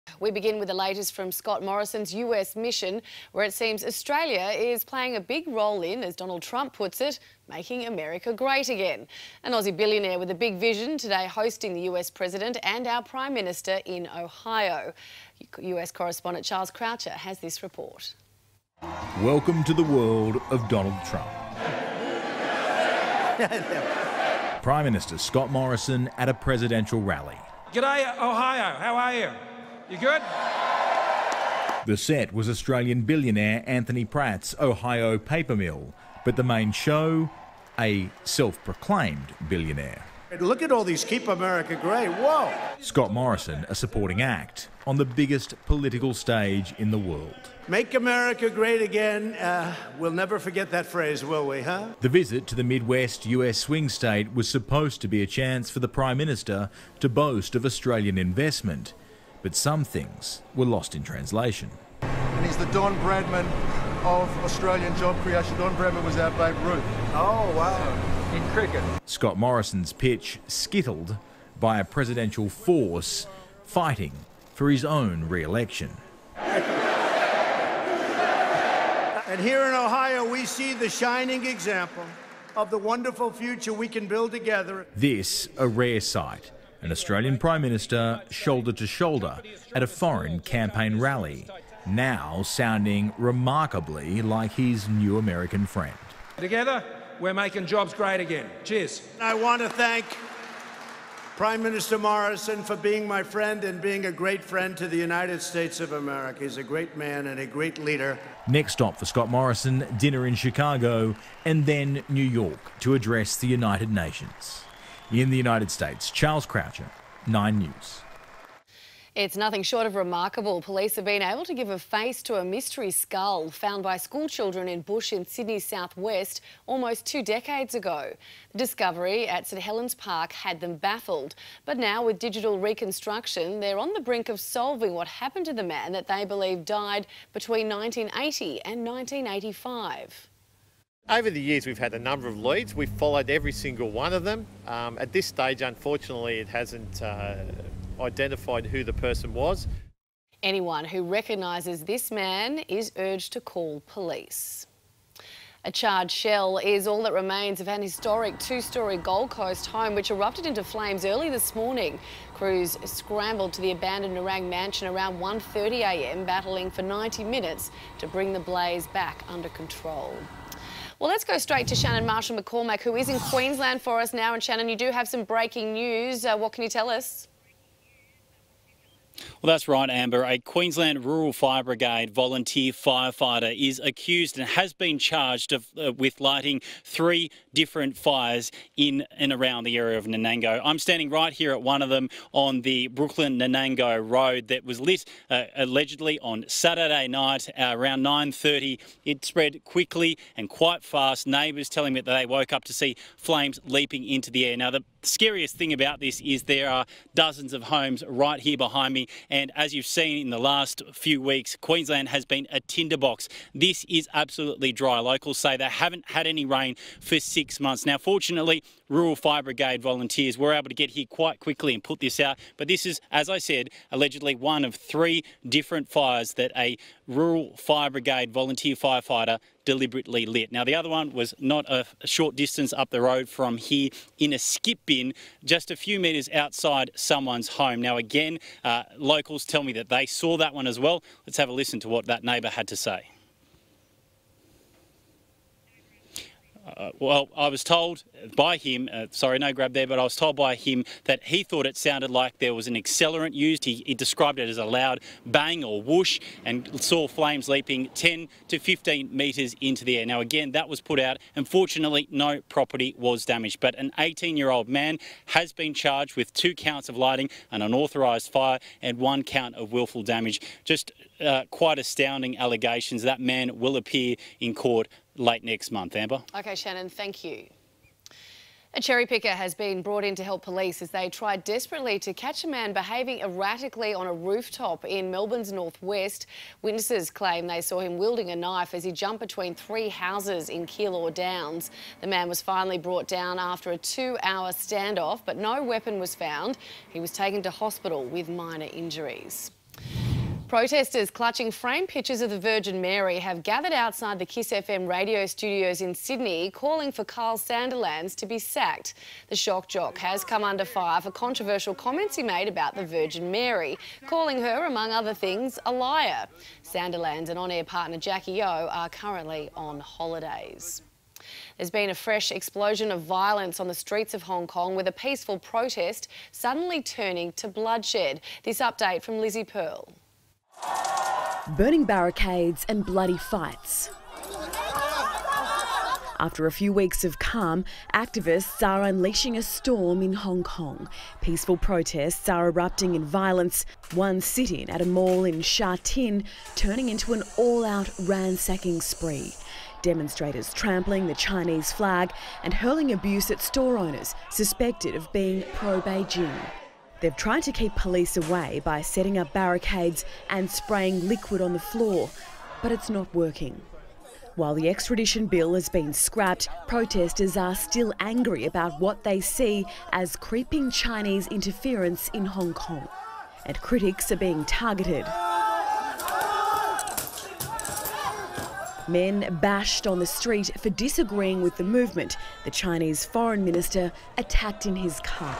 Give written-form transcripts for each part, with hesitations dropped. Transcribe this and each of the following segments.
We begin with the latest from Scott Morrison's US mission, where it seems Australia is playing a big role in, as Donald Trump puts it, making America great again. An Aussie billionaire with a big vision today hosting the US President and our Prime Minister in Ohio. US correspondent Charles Croucher has this report. Welcome to the world of Donald Trump. Prime Minister Scott Morrison at a presidential rally. G'day, Ohio. How are you? You good? The set was Australian billionaire Anthony Pratt's Ohio paper mill, but the main show, a self-proclaimed billionaire. Look at all these Keep America Great. Whoa! Scott Morrison, a supporting act on the biggest political stage in the world. Make America great again. We'll never forget that phrase, will we, huh? The visit to the Midwest US swing state was supposed to be a chance for the Prime Minister to boast of Australian investment, but some things were lost in translation. And he's the Don Bradman of Australian job creation. Don Bradman was our Babe Ruth. Oh, wow. In cricket. Scott Morrison's pitch skittled by a presidential force fighting for his own re-election. And here in Ohio, we see the shining example of the wonderful future we can build together. This, a rare sight. An Australian Prime Minister shoulder to shoulder at a foreign campaign rally, now sounding remarkably like his new American friend. Together, we're making jobs great again. Cheers. I want to thank Prime Minister Morrison for being my friend and being a great friend to the United States of America. He's a great man and a great leader. Next stop for Scott Morrison, dinner in Chicago and then New York to address the United Nations. In the United States, Charles Croucher, 9 News. It's nothing short of remarkable. Police have been able to give a face to a mystery skull found by school children in bush in Sydney's southwest almost 2 decades ago. The discovery at St Helens Park had them baffled. But now, with digital reconstruction, they're on the brink of solving what happened to the man that they believe died between 1980 and 1985. Over the years, we've had a number of leads. We've followed every single one of them. At this stage, unfortunately, it hasn't identified who the person was. Anyone who recognises this man is urged to call police. A charred shell is all that remains of an historic 2-storey Gold Coast home which erupted into flames early this morning. Crews scrambled to the abandoned Narang mansion around 1:30 a.m, battling for 90 minutes to bring the blaze back under control. Well, let's go straight to Shannon Marshall-McCormack, who is in Queensland for us now. And Shannon, you do have some breaking news. What can you tell us? Well, that's right, Amber. A Queensland Rural Fire Brigade volunteer firefighter is accused and has been charged with lighting 3 different fires in and around the area of Nanango. I'm standing right here at one of them on the Brooklyn-Nanango road that was lit allegedly on Saturday night around 9:30. It spread quickly and quite fast. Neighbours telling me that they woke up to see flames leaping into the air. Now, the scariest thing about this is there are dozens of homes right here behind me, and as you've seen in the last few weeks, Queensland has been a tinderbox. This is absolutely dry. Locals say they haven't had any rain for 6 months. Now, fortunately, Rural Fire Brigade volunteers were able to get here quite quickly and put this out, but this is, as I said, allegedly one of 3 different fires that a Rural Fire Brigade volunteer firefighter deliberately lit. Now, the other one was not a short distance up the road from here in a skip bin just a few metres outside someone's home. Now, again, locals tell me that they saw that one as well. Let's have a listen to what that neighbour had to say. Well, I was told by him, sorry, no grab there, but I was told by him that he thought it sounded like there was an accelerant used. He described it as a loud bang or whoosh and saw flames leaping 10 to 15 metres into the air. Now, again, that was put out, and fortunately no property was damaged. But an 18-year-old man has been charged with 2 counts of lighting, an unauthorised fire and 1 count of willful damage. Just quite astounding allegations. That man will appear in court late next month, Amber. OK, Shannon, thank you. A cherry picker has been brought in to help police as they tried desperately to catch a man behaving erratically on a rooftop in Melbourne's northwest. Witnesses claim they saw him wielding a knife as he jumped between 3 houses in Keilor Downs. The man was finally brought down after a 2-hour standoff, but no weapon was found. He was taken to hospital with minor injuries. Protesters clutching framed pictures of the Virgin Mary have gathered outside the Kiss FM radio studios in Sydney, calling for Carl Sandilands to be sacked. The shock jock has come under fire for controversial comments he made about the Virgin Mary, calling her, among other things, a liar. Sandilands and on-air partner Jackie O are currently on holidays. There's been a fresh explosion of violence on the streets of Hong Kong, with a peaceful protest suddenly turning to bloodshed. This update from Lizzie Pearl. Burning barricades and bloody fights. After a few weeks of calm, activists are unleashing a storm in Hong Kong. Peaceful protests are erupting in violence, one sit-in at a mall in Sha Tin turning into an all-out ransacking spree. Demonstrators trampling the Chinese flag and hurling abuse at store owners suspected of being pro-Beijing. They've tried to keep police away by setting up barricades and spraying liquid on the floor, but it's not working. While the extradition bill has been scrapped, protesters are still angry about what they see as creeping Chinese interference in Hong Kong. And critics are being targeted. Men bashed on the street for disagreeing with the movement. The Chinese foreign minister attacked in his car.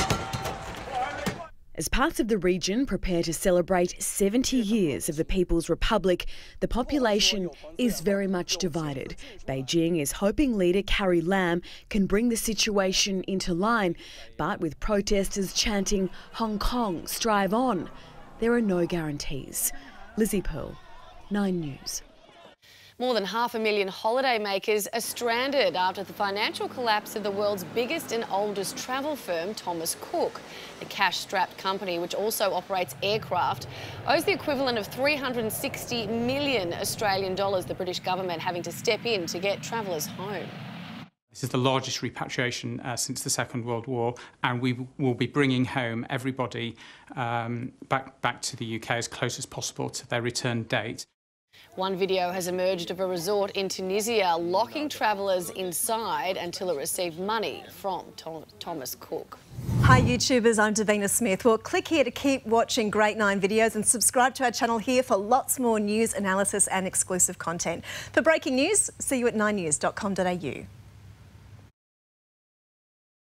As parts of the region prepare to celebrate 70 years of the People's Republic, the population is very much divided. Beijing is hoping leader Carrie Lam can bring the situation into line, but with protesters chanting "Hong Kong, strive on," there are no guarantees. Lizzie Pearl, 9 News. More than 500,000 holidaymakers are stranded after the financial collapse of the world's biggest and oldest travel firm, Thomas Cook. The cash-strapped company, which also operates aircraft, owes the equivalent of 360 million Australian dollars, the British government having to step in to get travellers home. This is the largest repatriation since the Second World War, and we will be bringing home everybody back to the UK as close as possible to their return date. One video has emerged of a resort in Tunisia locking travellers inside until it received money from Thomas Cook. Hi YouTubers, I'm Davina Smith. Well, click here to keep watching Great 9 videos and subscribe to our channel here for lots more news, analysis and exclusive content. For breaking news, see you at 9news.com.au.